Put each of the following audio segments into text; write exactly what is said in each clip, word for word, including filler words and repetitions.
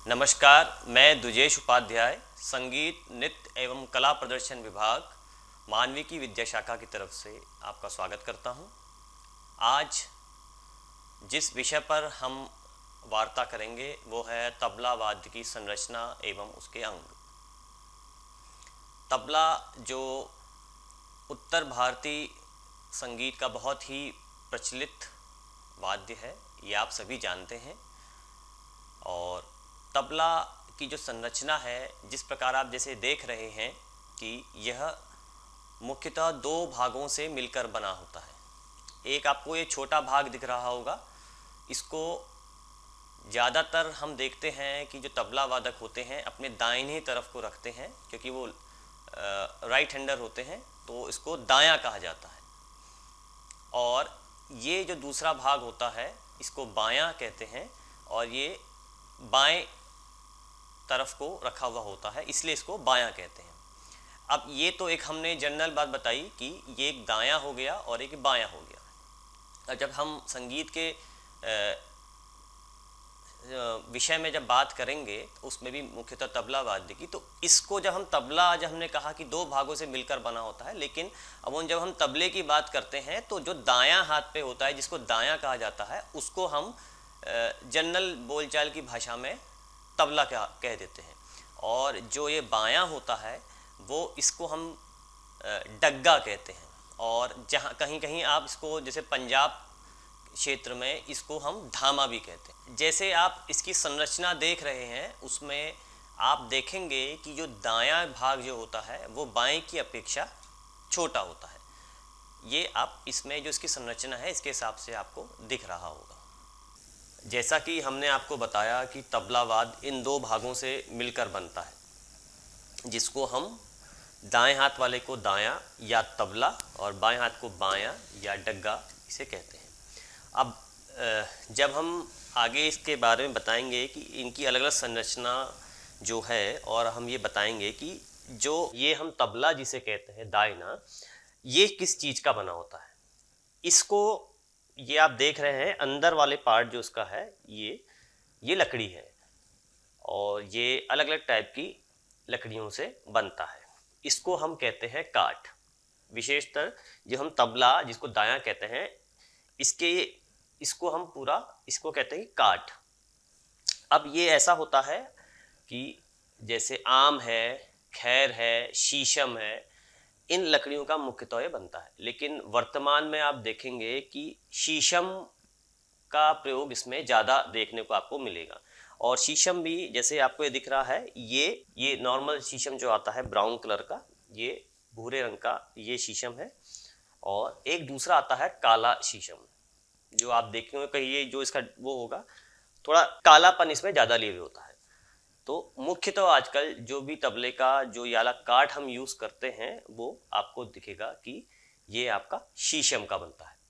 नमस्कार, मैं दुजेश उपाध्याय, संगीत, नृत्य एवं कला प्रदर्शन विभाग, मानविकी विद्या शाखा की तरफ से आपका स्वागत करता हूं। आज जिस विषय पर हम वार्ता करेंगे वो है तबला वाद्य की संरचना एवं उसके अंग। तबला जो उत्तर भारतीय संगीत का बहुत ही प्रचलित वाद्य है, ये आप सभी जानते हैं। और तबला की जो संरचना है, जिस प्रकार आप जैसे देख रहे हैं कि यह मुख्यतः दो भागों से मिलकर बना होता है। एक आपको ये छोटा भाग दिख रहा होगा, इसको ज़्यादातर हम देखते हैं कि जो तबला वादक होते हैं अपने दाहिने तरफ को रखते हैं, क्योंकि वो राइट हैंडर होते हैं, तो इसको दायां कहा जाता है। और ये जो दूसरा भाग होता है इसको बायां कहते हैं, और ये बाएं तरफ को रखा हुआ होता है, इसलिए इसको बायां कहते हैं। अब ये तो एक हमने जनरल बात बताई कि ये एक दायां हो गया और एक बायां हो गया। और जब हम संगीत के विषय में जब बात करेंगे उसमें भी मुख्यतः तबला वाद्य की, तो इसको जब हम तबला, जब हमने कहा कि दो भागों से मिलकर बना होता है, लेकिन अब जब हम तबले की बात करते हैं तो जो दायां हाथ पे होता है, जिसको दायां कहा जाता है, उसको हम जनरल बोलचाल की भाषा में तबला कह देते हैं। और जो ये बायां होता है वो इसको हम डग्गा कहते हैं। और जहाँ कहीं कहीं आप इसको, जैसे पंजाब क्षेत्र में इसको हम धामा भी कहते हैं। जैसे आप इसकी संरचना देख रहे हैं उसमें आप देखेंगे कि जो दायां भाग जो होता है वो बाएं की अपेक्षा छोटा होता है। ये आप इसमें जो इसकी संरचना है इसके हिसाब से आपको दिख रहा होगा। जैसा कि हमने आपको बताया कि तबला वाद्य इन दो भागों से मिलकर बनता है, जिसको हम दाएं हाथ वाले को दायां या तबला और बाएं हाथ को बायां या डग्गा इसे कहते हैं। अब जब हम आगे इसके बारे में बताएंगे कि इनकी अलग अलग संरचना जो है, और हम ये बताएंगे कि जो ये हम तबला जिसे कहते हैं दायना, ये किस चीज़ का बना होता है। इसको ये आप देख रहे हैं अंदर वाले पार्ट जो उसका है, ये ये लकड़ी है, और ये अलग अलग टाइप की लकड़ियों से बनता है। इसको हम कहते हैं काठ। विशेषतर जो हम तबला जिसको दायां कहते हैं, इसके इसको हम पूरा इसको कहते हैं काठ। अब ये ऐसा होता है कि जैसे आम है, खैर है, शीशम है, इन लकड़ियों का मुख्यतः ये बनता है। लेकिन वर्तमान में आप देखेंगे कि शीशम का प्रयोग इसमें ज़्यादा देखने को आपको मिलेगा। और शीशम भी जैसे आपको ये दिख रहा है, ये ये नॉर्मल शीशम जो आता है ब्राउन कलर का, ये भूरे रंग का ये शीशम है। और एक दूसरा आता है काला शीशम, जो आप देखेंगे कहीं ये जो इसका वो होगा, थोड़ा कालापन इसमें ज़्यादा लिए हुए होता है। तो मुख्यतः तो आजकल जो भी तबले का जो याला काठ हम यूज़ करते हैं वो आपको दिखेगा कि ये आपका शीशम का बनता है।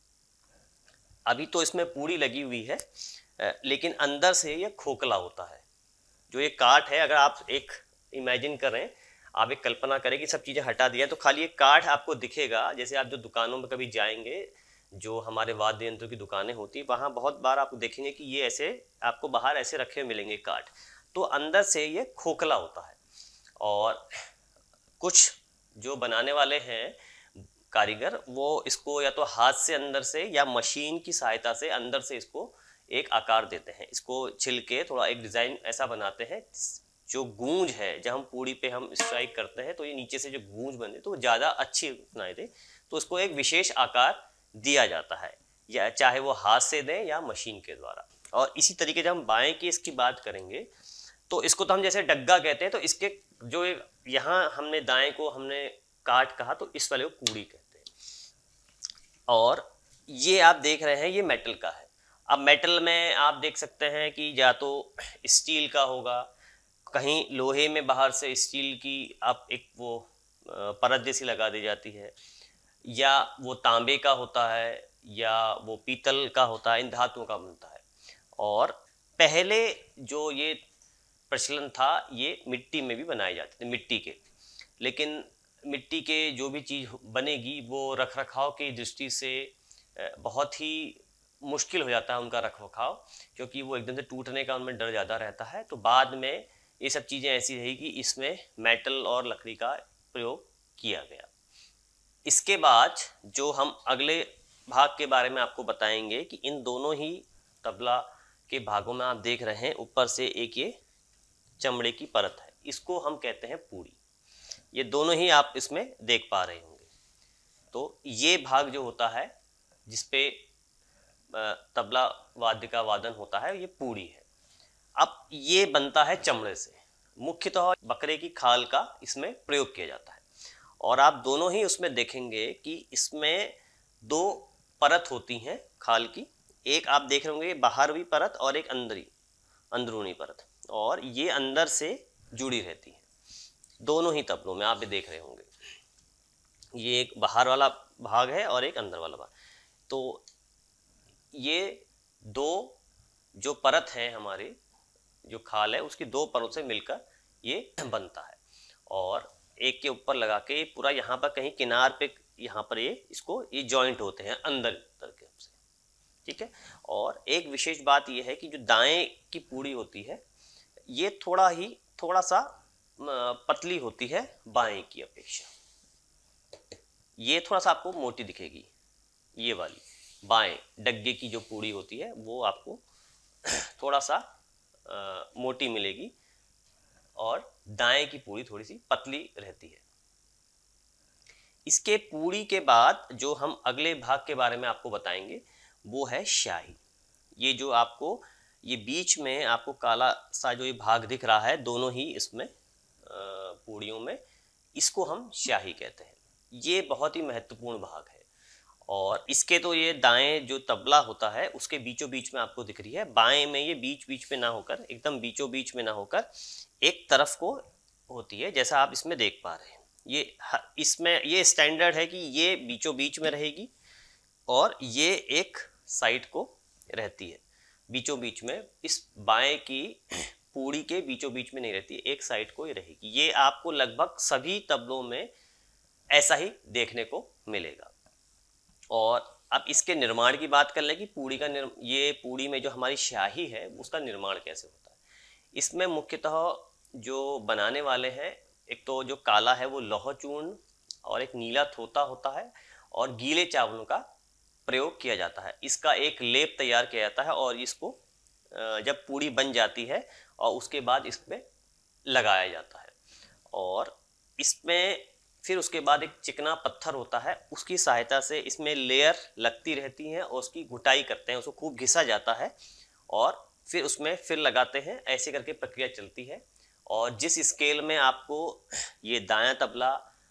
अभी तो इसमें पूरी लगी हुई है, लेकिन अंदर से ये खोखला होता है। जो ये काठ है, अगर आप एक इमेजिन करें, आप एक कल्पना करें कि सब चीज़ें हटा दिया तो खाली एक काठ आपको दिखेगा। जैसे आप जो दुकानों में कभी जाएंगे, जो हमारे वाद्य यंत्रों की दुकानें होती, वहाँ बहुत बार आप देखेंगे कि ये ऐसे आपको बाहर ऐसे रखे हुए मिलेंगे काठ, तो अंदर से ये खोखला होता है। और कुछ जो बनाने वाले हैं कारीगर, वो इसको या तो हाथ से अंदर से या मशीन की सहायता से अंदर से इसको एक आकार देते हैं। इसको छिल के थोड़ा एक डिज़ाइन ऐसा बनाते हैं, जो गूंज है, जब हम पूड़ी पे हम स्ट्राइक करते हैं तो ये नीचे से जो गूंज बने तो ज़्यादा अच्छी सुनाई दे, तो उसको एक विशेष आकार दिया जाता है, या चाहे वो हाथ से दें या मशीन के द्वारा। और इसी तरीके से हम बाएं की इसकी बात करेंगे तो इसको तो हम जैसे डग्गा कहते हैं, तो इसके जो यहाँ हमने दाएं को हमने काट कहा, तो इस वाले को कूड़ी कहते हैं। और ये आप देख रहे हैं ये मेटल का है। अब मेटल में आप देख सकते हैं कि या तो स्टील का होगा, कहीं लोहे में बाहर से स्टील की आप एक वो परत जैसी लगा दी जाती है, या वो तांबे का होता है, या वो पीतल का होता है, इन धातुओं का बनता है। और पहले जो ये प्रचलन था, ये मिट्टी में भी बनाए जाते थे, मिट्टी के। लेकिन मिट्टी के जो भी चीज़ बनेगी वो रख रखाव की दृष्टि से बहुत ही मुश्किल हो जाता है उनका रख रखाव, क्योंकि वो एकदम से टूटने का उनमें डर ज़्यादा रहता है। तो बाद में ये सब चीज़ें ऐसी रही कि इसमें मेटल और लकड़ी का प्रयोग किया गया। इसके बाद जो हम अगले भाग के बारे में आपको बताएंगे कि इन दोनों ही तबला के भागों में आप देख रहे हैं ऊपर से एक ये चमड़े की परत है, इसको हम कहते हैं पूड़ी। ये दोनों ही आप इसमें देख पा रहे होंगे। तो ये भाग जो होता है जिसपे तबला वाद्य का वादन होता है, ये पूड़ी है। अब ये बनता है चमड़े से, मुख्यतः बकरे की खाल का इसमें प्रयोग किया जाता है। और आप दोनों ही उसमें देखेंगे कि इसमें दो परत होती हैं खाल की, एक आप देख रहे होंगे बाहरवी परत और एक अंदरी अंदरूनी परत, और ये अंदर से जुड़ी रहती है। दोनों ही तबलों में आप भी देख रहे होंगे, ये एक बाहर वाला भाग है और एक अंदर वाला भाग। तो ये दो जो परत है हमारे, जो खाल है उसकी दो परतों से मिलकर ये बनता है, और एक के ऊपर लगा के पूरा यहाँ पर कहीं किनार पे यहाँ पर ये इसको ये जॉइंट होते हैं अंदर तरफ से, ठीक है। और एक विशेष बात ये है कि जो दाएं की पूड़ी होती है ये थोड़ा ही थोड़ा सा पतली होती है बाएं की अपेक्षा, ये थोड़ा सा आपको मोटी दिखेगी। ये वाली बाएं डग्गे की जो पूड़ी होती है वो आपको थोड़ा सा आ, मोटी मिलेगी, और दाएं की पूड़ी थोड़ी सी पतली रहती है। इसके पूड़ी के बाद जो हम अगले भाग के बारे में आपको बताएंगे वो है शाही। ये जो आपको ये बीच में आपको काला सा जो ये भाग दिख रहा है दोनों ही इसमें पूड़ियों में, इसको हम शाही कहते हैं। ये बहुत ही महत्वपूर्ण भाग है, और इसके तो ये दाएं जो तबला होता है उसके बीचों बीच में आपको दिख रही है, बाएं में ये बीच बीच में ना होकर एकदम बीचों बीच में ना होकर एक तरफ को होती है, जैसा आप इसमें देख पा रहे हैं। ये इसमें ये स्टैंडर्ड है कि ये बीचों बीच में रहेगी और ये एक साइड को रहती है बीचों बीच में, इस बाएं की पूड़ी के बीचों बीच में नहीं रहती, एक साइड को ही रहेगी। ये आपको लगभग सभी तबलों में ऐसा ही देखने को मिलेगा। और अब इसके निर्माण की बात कर लें कि पूड़ी का निर् ये पूड़ी में जो हमारी शाही है उसका निर्माण कैसे होता है। इसमें मुख्यतः जो बनाने वाले हैं, एक तो जो काला है वो लौह चूर्ण और एक नीला थोता होता है, और गीले चावलों का प्रयोग किया जाता है। इसका एक लेप तैयार किया जाता है और इसको जब पूड़ी बन जाती है और उसके बाद इस पर लगाया जाता है, और इसमें फिर उसके बाद एक चिकना पत्थर होता है, उसकी सहायता से इसमें लेयर लगती रहती हैं और उसकी घुटाई करते हैं, उसको खूब घिसा जाता है और फिर उसमें फिर लगाते हैं। ऐसे करके प्रक्रिया चलती है, और जिस स्केल में आपको ये दायां तबला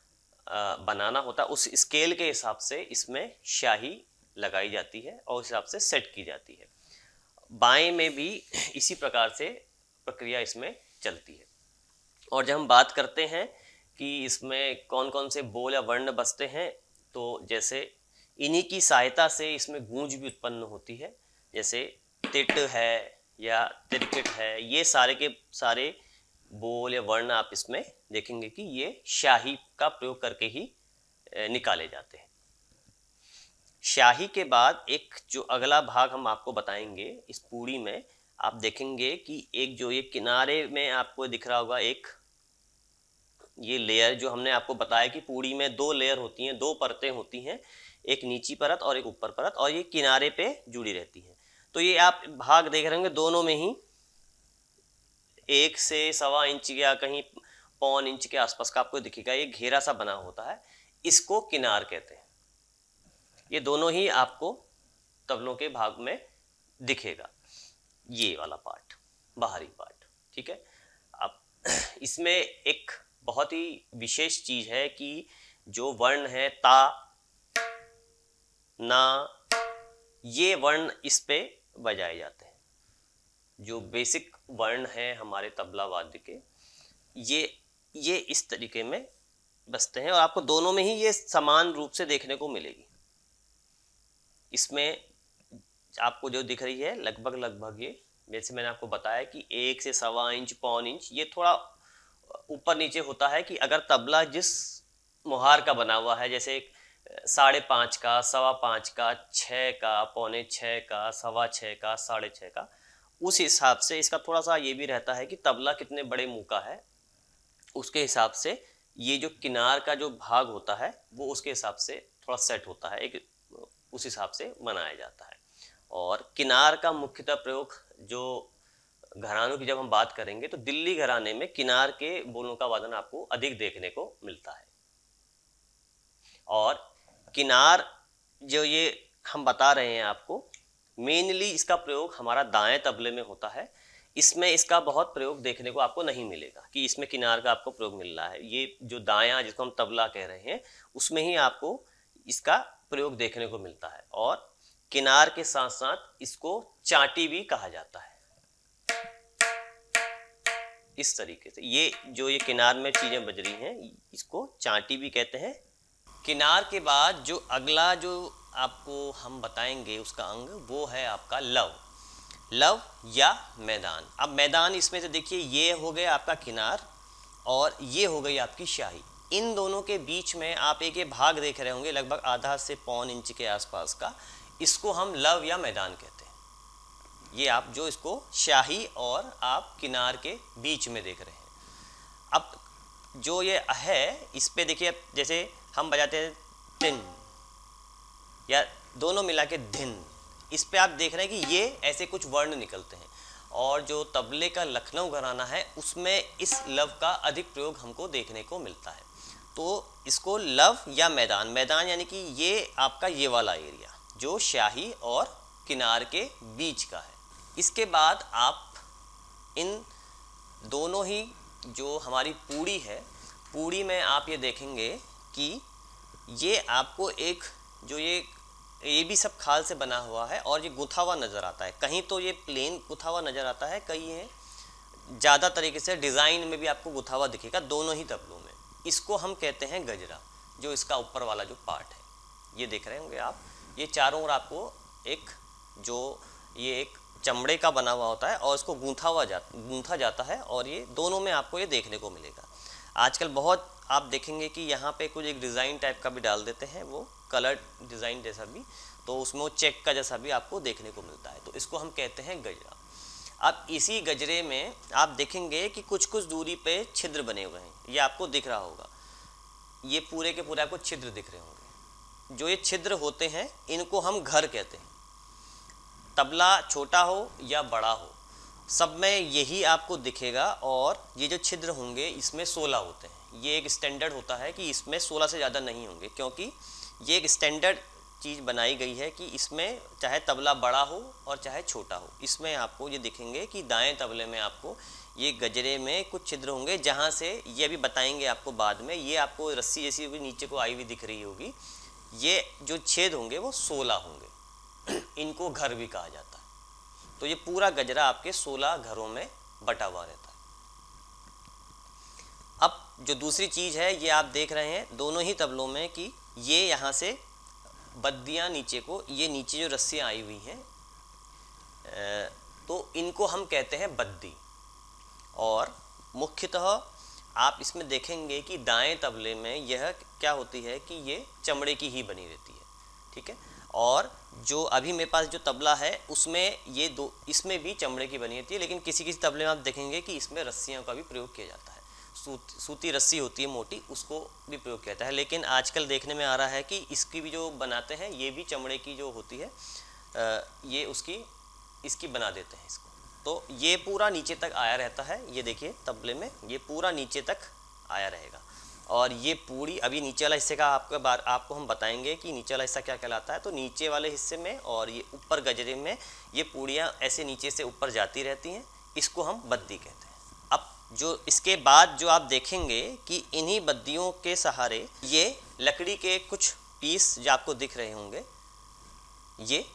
बनाना होता है उस स्केल के हिसाब से इसमें शाही लगाई जाती है और उस हिसाब से सेट की जाती है। बाएं में भी इसी प्रकार से प्रक्रिया इसमें चलती है। और जब हम बात करते हैं कि इसमें कौन कौन से बोल या वर्ण बसते हैं, तो जैसे इन्हीं की सहायता से इसमें गूंज भी उत्पन्न होती है, जैसे तिट है या तिरकिट है, ये सारे के सारे बोल या वर्ण आप इसमें देखेंगे कि ये शाही का प्रयोग करके ही निकाले जाते हैं। शाही के बाद एक जो अगला भाग हम आपको बताएंगे इस पूड़ी में, आप देखेंगे कि एक जो ये किनारे में आपको दिख रहा होगा एक ये लेयर, जो हमने आपको बताया कि पूड़ी में दो लेयर होती हैं, दो परतें होती हैं, एक नीची परत और एक ऊपर परत, और ये किनारे पे जुड़ी रहती हैं। तो ये आप भाग देख रहे होंगे दोनों में ही एक से सवा इंच या कहीं पौन इंच के आसपास का आपको दिखेगा ये घेरा सा बना होता है, इसको किनार कहते हैं। ये दोनों ही आपको तबलों के भाग में दिखेगा, ये वाला पार्ट बाहरी पार्ट, ठीक है। अब इसमें एक बहुत ही विशेष चीज है कि जो वर्ण है ता ना, ये वर्ण इस पे बजाए जाते हैं। जो बेसिक वर्ण है हमारे तबला वाद्य के, ये ये इस तरीके में बसते हैं, और आपको दोनों में ही ये समान रूप से देखने को मिलेगी। इसमें आपको जो दिख रही है लगभग लगभग ये, जैसे मैंने आपको बताया कि एक से सवा इंच पौन इंच, ये थोड़ा ऊपर नीचे होता है कि अगर तबला जिस मुहार का बना हुआ है, जैसे साढ़े पाँच का, सवा पाँच का, छः का, पौने छः का, सवा छः का, साढ़े छः का, उस हिसाब से इसका थोड़ा सा ये भी रहता है कि तबला कितने बड़े मुंह का है, उसके हिसाब से ये जो किनार का जो भाग होता है वो उसके हिसाब से थोड़ा सेट होता है, एक उस हिसाब से बनाया जाता है। और किनार का मुख्यतः प्रयोग जो घरानों की जब हम बात करेंगे तो दिल्ली घराने में किनार के बोलों का वादन आपको अधिक देखने को मिलता है। और किनार जो ये हम बता रहे हैं आपको, मेनली इसका प्रयोग हमारा दाएं तबले में होता है। इसमें इसका बहुत प्रयोग देखने को आपको नहीं मिलेगा कि इसमें किनार का आपको प्रयोग मिल रहा है। ये जो दायां जिसको हम तबला कह रहे हैं उसमें ही आपको इसका प्रयोग देखने को मिलता है। और किनार के साथ साथ इसको चाटी भी कहा जाता है। इस तरीके से ये जो ये किनार में चीजें बज रही हैं इसको चाटी भी कहते हैं। किनार के बाद जो अगला जो आपको हम बताएंगे उसका अंग वो है आपका लव। लव या मैदान। अब मैदान इसमें से देखिए ये हो गया आपका किनार और ये हो गई आपकी शाही। इन दोनों के बीच में आप एक ये भाग देख रहे होंगे लगभग आधा से पौन इंच के आसपास का, इसको हम लव या मैदान कहते हैं। ये आप जो इसको शाही और आप किनार के बीच में देख रहे हैं। अब जो ये है इस पे देखिए, जैसे हम बजाते हैं टिन या दोनों मिला के धिन, इस पे आप देख रहे हैं कि ये ऐसे कुछ वर्ण निकलते हैं। और जो तबले का लखनऊ घराना है उसमें इस लव का अधिक प्रयोग हमको देखने को मिलता है। तो इसको लव या मैदान, मैदान यानी कि ये आपका ये वाला एरिया जो शाही और किनार के बीच का है। इसके बाद आप इन दोनों ही जो हमारी पूड़ी है, पूड़ी में आप ये देखेंगे कि ये आपको एक जो ये ये भी सब खाल से बना हुआ है और ये गुथा हुआ नज़र आता है। कहीं तो ये प्लेन गुथा हुआ नज़र आता है, कहीं है ज़्यादा तरीके से डिज़ाइन में भी आपको गुथा हुआ दिखेगा, दोनों ही तबलों में। इसको हम कहते हैं गजरा। जो इसका ऊपर वाला जो पार्ट है ये देख रहे होंगे आप, ये चारों ओर आपको एक जो ये एक चमड़े का बना हुआ होता है और इसको गूंथा हुआ जा गूंथा जाता है और ये दोनों में आपको ये देखने को मिलेगा। आजकल बहुत आप देखेंगे कि यहाँ पे कुछ एक डिज़ाइन टाइप का भी डाल देते हैं, वो कलर डिज़ाइन जैसा भी, तो उसमें वो चेक का जैसा भी आपको देखने को मिलता है। तो इसको हम कहते हैं गजरा। अब इसी गजरे में आप देखेंगे कि कुछ कुछ दूरी पे छिद्र बने हुए हैं, ये आपको दिख रहा होगा। ये पूरे के पूरे आपको छिद्र दिख रहे होंगे। जो ये छिद्र होते हैं इनको हम घर कहते हैं। तबला छोटा हो या बड़ा हो सब में यही आपको दिखेगा। और ये जो छिद्र होंगे इसमें सोलह होते हैं। ये एक स्टैंडर्ड होता है कि इसमें सोलह से ज़्यादा नहीं होंगे, क्योंकि ये एक स्टैंडर्ड चीज़ बनाई गई है कि इसमें चाहे तबला बड़ा हो और चाहे छोटा हो, इसमें आपको ये दिखेंगे कि दाएं तबले में आपको ये गजरे में कुछ छिद्र होंगे, जहाँ से ये भी बताएंगे आपको बाद में, ये आपको रस्सी जैसी भी नीचे को आई हुई दिख रही होगी। ये जो छेद होंगे वो सोलह होंगे। इनको घर भी कहा जाता है। तो ये पूरा गजरा आपके सोलह घरों में बटा हुआ रहता है। अब जो दूसरी चीज़ है ये आप देख रहे हैं दोनों ही तबलों में कि ये यहाँ से बद्दियाँ नीचे को, ये नीचे जो रस्सियाँ आई हुई हैं तो इनको हम कहते हैं बद्दी। और मुख्यतः आप इसमें देखेंगे कि दाएं तबले में यह क्या होती है कि ये चमड़े की ही बनी रहती है, ठीक है। और जो अभी मेरे पास जो तबला है उसमें ये दो, इसमें भी चमड़े की बनी रहती है, लेकिन किसी किसी तबले में आप देखेंगे कि इसमें रस्सियों का भी प्रयोग किया जाता है। सूत सूती रस्सी होती है मोटी, उसको भी प्रयोग किया जाता है। लेकिन आजकल देखने में आ रहा है कि इसकी भी जो बनाते हैं ये भी चमड़े की जो होती है, ये उसकी इसकी बना देते हैं इसको। तो ये पूरा नीचे तक आया रहता है। ये देखिए तबले में ये पूरा नीचे तक आया रहेगा। और ये पूरी अभी नीचे वाला हिस्से का आपको बार आपको हम बताएंगे कि नीचे वाला हिस्सा क्या कहलाता है। तो नीचे वाले हिस्से में और ये ऊपर गजरे में ये पूड़ियाँ ऐसे नीचे से ऊपर जाती रहती हैं, इसको हम बद्दी कहते हैं। अब जो इसके बाद जो आप देखेंगे कि इन्हीं बद्दियों के सहारे ये लकड़ी के कुछ पीस जो आपको दिख रहे होंगे, ये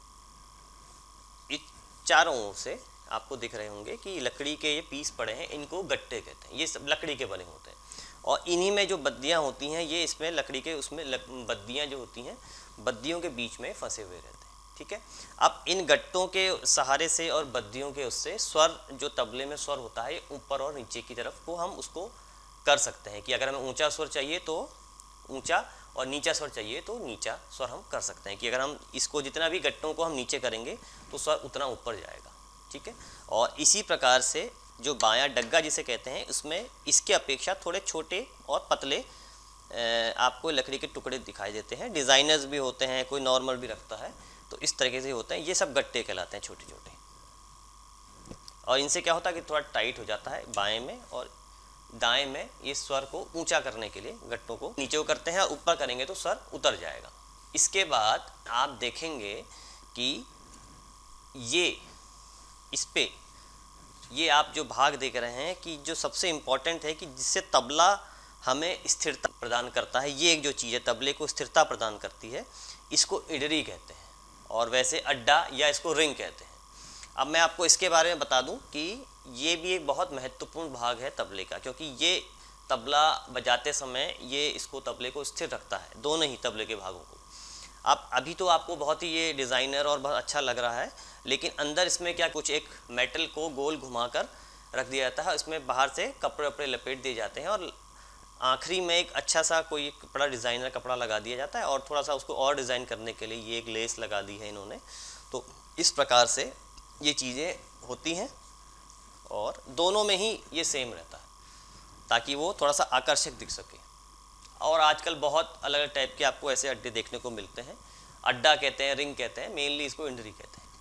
चारों ओर से आपको दिख रहे होंगे कि लकड़ी के ये पीस पड़े हैं, इनको गट्टे कहते हैं। ये सब लकड़ी के बने होते हैं और इन्हीं में जो बद्दियाँ होती हैं ये इसमें लकड़ी के उसमें लक, बद्दियाँ जो होती हैं बद्दियों के बीच में फंसे हुए रहते हैं, ठीक है। अब इन गट्टों के सहारे से और बद्दियों के उससे स्वर जो तबले में स्वर होता है ऊपर और नीचे की तरफ को हम उसको कर सकते हैं कि अगर हमें ऊंचा स्वर चाहिए तो ऊंचा और नीचा स्वर चाहिए तो नीचा स्वर हम कर सकते हैं कि अगर हम इसको जितना भी गट्टों को हम नीचे करेंगे तो स्वर उतना ऊपर जाएगा, ठीक है। और इसी प्रकार से जो बायां डग्गा जिसे कहते हैं उसमें इसके अपेक्षा थोड़े छोटे और पतले आपको लकड़ी के टुकड़े दिखाई देते हैं। डिज़ाइनर्स भी होते हैं, कोई नॉर्मल भी रखता है, तो इस तरीके से होते हैं। ये सब गट्टे कहलाते हैं, छोटे छोटे। और इनसे क्या होता है कि थोड़ा टाइट हो जाता है बाएं में, और दाएं में ये स्वर को ऊंचा करने के लिए गट्टों को नीचे को करते हैं, और ऊपर करेंगे तो स्वर उतर जाएगा। इसके बाद आप देखेंगे कि ये इस पे ये आप जो भाग देख रहे हैं कि जो सबसे इम्पॉर्टेंट है कि जिससे तबला हमें स्थिरता प्रदान करता है, ये एक जो चीज़ है तबले को स्थिरता प्रदान करती है, इसको इडरी कहते हैं, और वैसे अड्डा या इसको रिंग कहते हैं। अब मैं आपको इसके बारे में बता दूं कि ये भी एक बहुत महत्वपूर्ण भाग है तबले का, क्योंकि ये तबला बजाते समय ये इसको तबले को स्थिर रखता है, दोनों ही तबले के भागों को। आप अभी तो आपको बहुत ही ये डिज़ाइनर और बहुत अच्छा लग रहा है, लेकिन अंदर इसमें क्या कुछ एक मेटल को गोल घुमाकर रख दिया जाता है, इसमें बाहर से कपड़े वपड़े लपेट दिए जाते हैं, और आखिरी में एक अच्छा सा कोई एक बड़ा डिज़ाइनर कपड़ा लगा दिया जाता है, और थोड़ा सा उसको और डिज़ाइन करने के लिए ये एक लेस लगा दी है इन्होंने। तो इस प्रकार से ये चीज़ें होती हैं, और दोनों में ही ये सेम रहता है ताकि वो थोड़ा सा आकर्षक दिख सके। और आजकल बहुत अलग अलग टाइप के आपको ऐसे अड्डे देखने को मिलते हैं, अड्डा कहते हैं, रिंग कहते हैं, मेनली इसको इंडरी कहते हैं।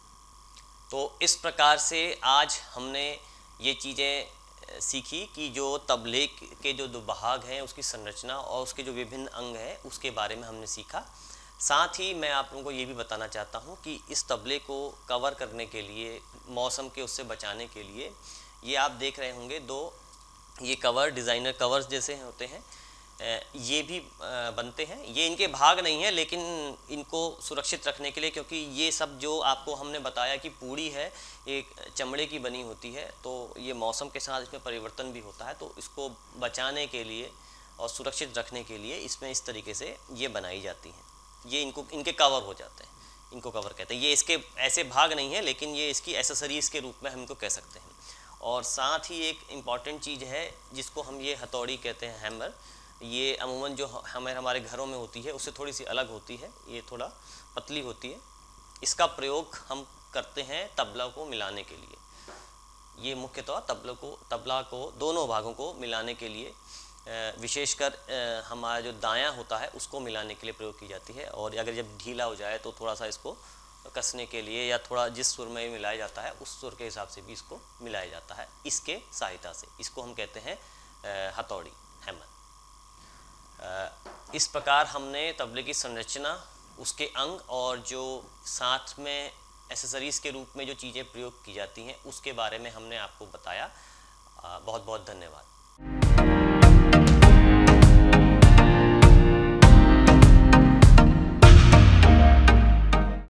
तो इस प्रकार से आज हमने ये चीज़ें सीखी कि जो तबले के जो दो भाग हैं उसकी संरचना और उसके जो विभिन्न अंग हैं उसके बारे में हमने सीखा। साथ ही मैं आप लोगों को ये भी बताना चाहता हूँ कि इस तबले को कवर करने के लिए, मौसम के उससे बचाने के लिए, ये आप देख रहे होंगे दो ये कवर डिज़ाइनर कवर्स जैसे होते हैं, ये भी बनते हैं। ये इनके भाग नहीं है, लेकिन इनको सुरक्षित रखने के लिए, क्योंकि ये सब जो आपको हमने बताया कि पूड़ी है एक चमड़े की बनी होती है, तो ये मौसम के साथ इसमें परिवर्तन भी होता है, तो इसको बचाने के लिए और सुरक्षित रखने के लिए इसमें इस तरीके से ये बनाई जाती हैं। ये इनको इनके कवर हो जाते हैं, इनको कवर कहते हैं। ये इसके ऐसे भाग नहीं है, लेकिन ये इसकी एसेसरीज़ के रूप में हम इनको कह सकते हैं। और साथ ही एक इम्पॉर्टेंट चीज़ है जिसको हम ये हथौड़ी कहते हैं, हैमर। ये अमूमन जो हमें हमारे घरों में होती है उससे थोड़ी सी अलग होती है, ये थोड़ा पतली होती है। इसका प्रयोग हम करते हैं तबला को मिलाने के लिए। ये मुख्यतः तबला को तबला को दोनों भागों को मिलाने के लिए, विशेषकर हमारा जो दायां होता है उसको मिलाने के लिए प्रयोग की जाती है। और अगर जब ढीला हो जाए तो थोड़ा सा इसको कसने के लिए, या थोड़ा जिस सुर में मिलाया जाता है उस सुर के हिसाब से भी इसको मिलाया जाता है इसके सहायता से। इसको हम कहते हैं हथौड़ी, हैमर। इस प्रकार हमने तबले की संरचना, उसके अंग और जो साथ में एसेसरीज़ के रूप में जो चीज़ें प्रयोग की जाती हैं उसके बारे में हमने आपको बताया। बहुत बहुत धन्यवाद।